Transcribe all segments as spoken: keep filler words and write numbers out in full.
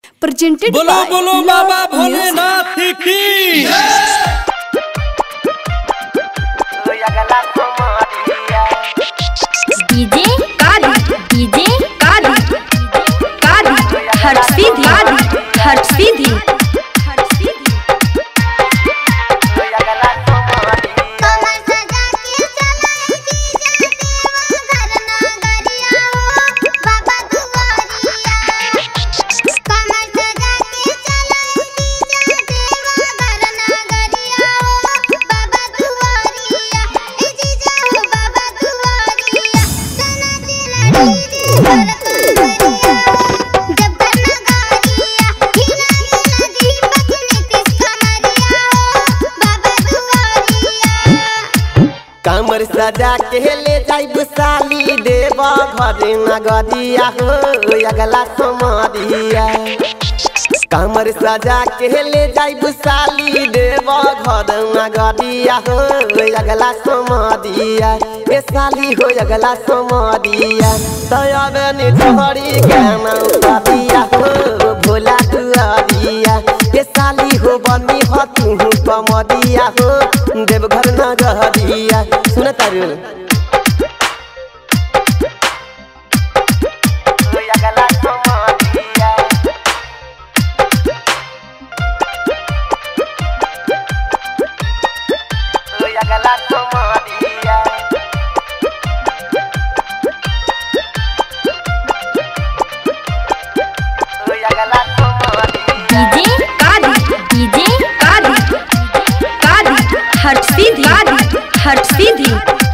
presented बोलो by बोलो बाबा भोलेनाथ की डीजे काली डीजे काली काली हर सीधी हर सीधी कमर सजा के ले जाइब साली देवा घर नगरिया हो अगला समारिया। कमर सजा के ले जाइब साली देवा घर नगरिया हो अगला समारिया। ए साली हो अगला समारिया तब ने छोड़ी के नौकरिया हो भोला दुआरिया। ए साली हो बनी हो तू कमरिया हो देवघर नगरिया। सुन तारू डीजे काली डीजे काली काली हर सीधी हर सीधी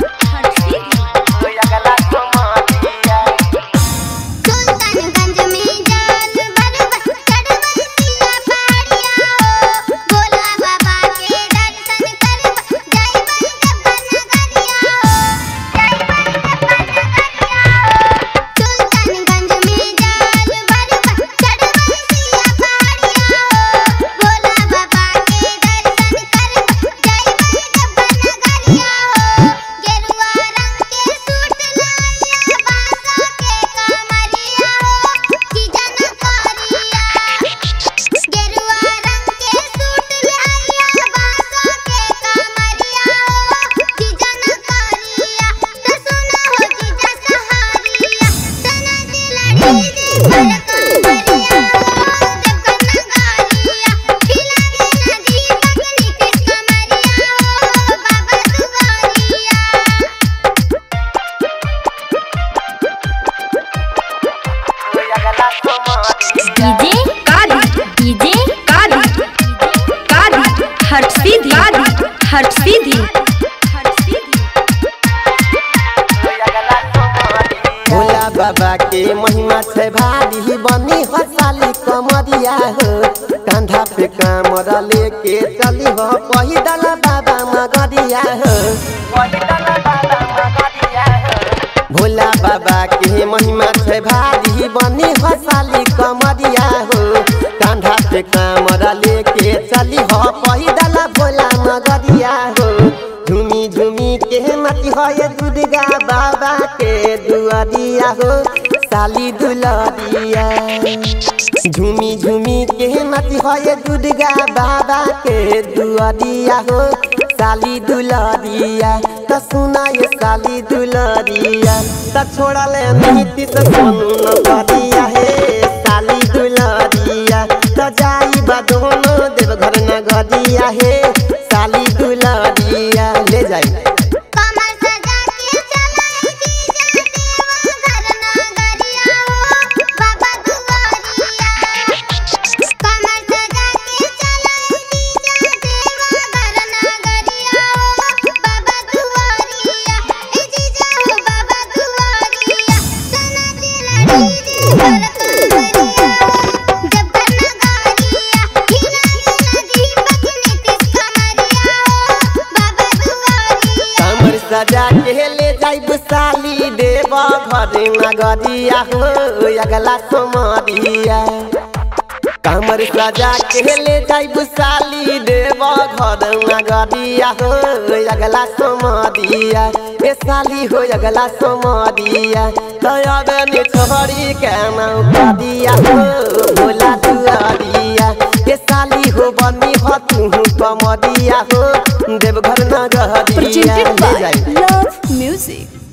डीजे काली डीजे काली काली हर सीधी हर सीधी भोला बाबा के महिमा से भारी बनी हो साली कमरिया हो। कंधा पे कामरा लेके चली हो पैदल बाबा मगरिया हो। भोला बाबा के महिमा से भारी बनी हो साली कमरिया हो। कंधा पे कामरा लेके चली हो पैदल भोला मगरिया हो। झूमी झूमी के मती हो ये दुर्गा बाबा के दुआरिया हो साली दुलारिया। झूमी झूमी के मती हो ये दुर्गा बाबा के दुआरिया हो साली दुलारिया। तो सुना ये साली दुलारिया तो छोड़ा ले नीति से सोनू न करिया हे साली दुलारिया। तो जाई बा दोनों देवघर नगरिया हे साली दुलारिया। ले जाई सजा के ले जाइब साली देवा घर नगरिया हो अगला समारिया। कमर सजा के ले जाइब साली देवा घर नगरिया हो अगला समारिया। ए साली हो अगला समारिया तब ने छोड़ी के नौकरिया हो भोला दुआ कमरिया हो देवघर नगरिया Presented ले by जाई Love Music.